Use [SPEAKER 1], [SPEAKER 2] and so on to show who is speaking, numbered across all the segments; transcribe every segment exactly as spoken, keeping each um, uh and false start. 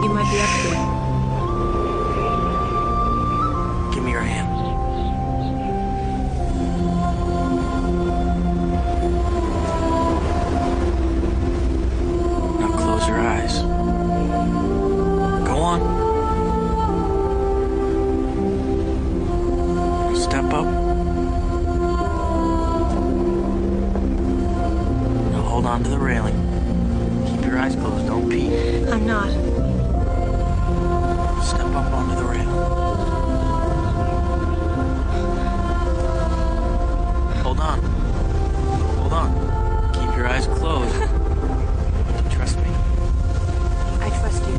[SPEAKER 1] you might be up here.
[SPEAKER 2] Give me your hand. Now close your eyes. Go on. Now step up. Now hold on to the railing. Keep your eyes closed. Don't peek.
[SPEAKER 1] I'm not.
[SPEAKER 2] Step up onto the rail. Hold on. Hold on. Keep your eyes closed. Do you trust me?
[SPEAKER 1] I trust you.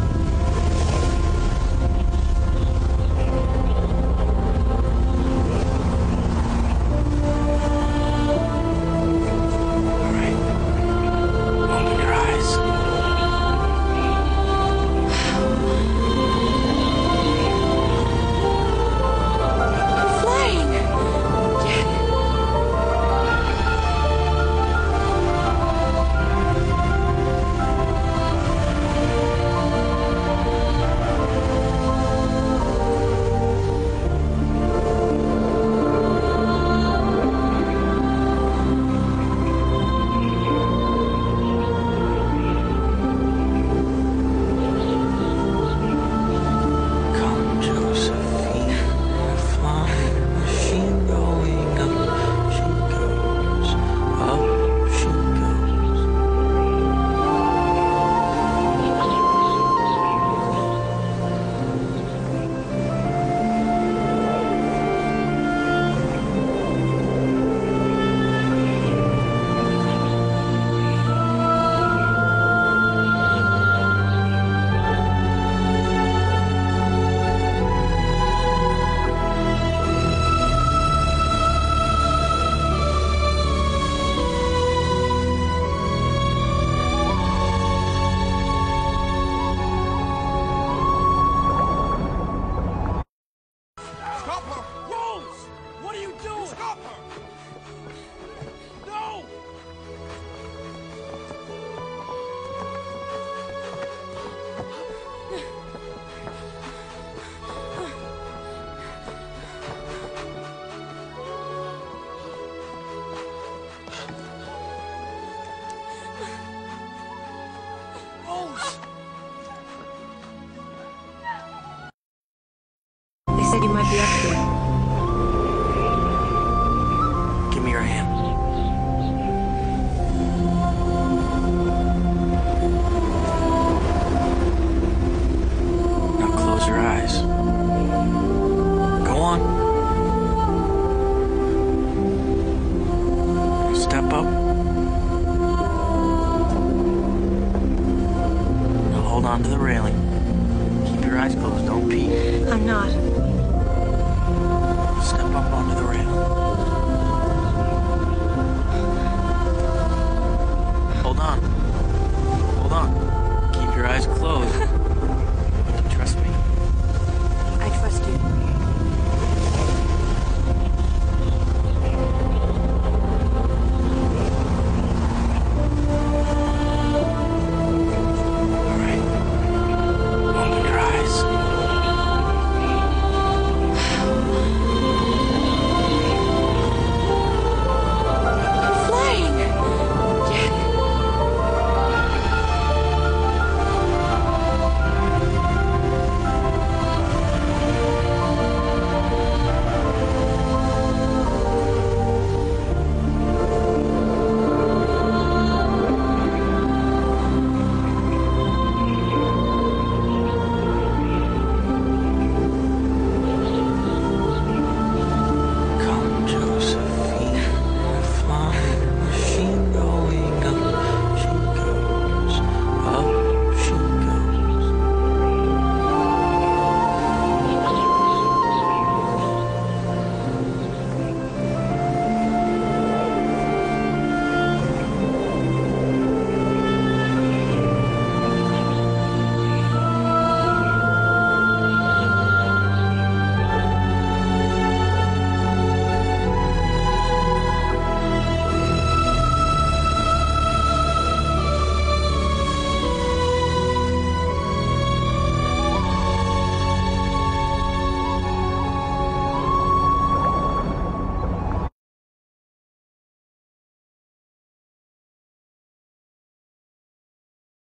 [SPEAKER 2] All right. Open your eyes.
[SPEAKER 1] I'm flying! Jack!
[SPEAKER 2] Come, Josephine, a flying machine going up. She goes, up she goes.
[SPEAKER 3] Stop her! Rose! What are you doing? Stop her! No! Rose!
[SPEAKER 1] They said you might be up here.
[SPEAKER 2] Give me your hand. Now close your eyes. Go on. Now step up. Now hold on to the railing.